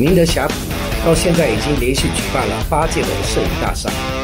明德峡谷到现在已经连续举办了8届的摄影大赛。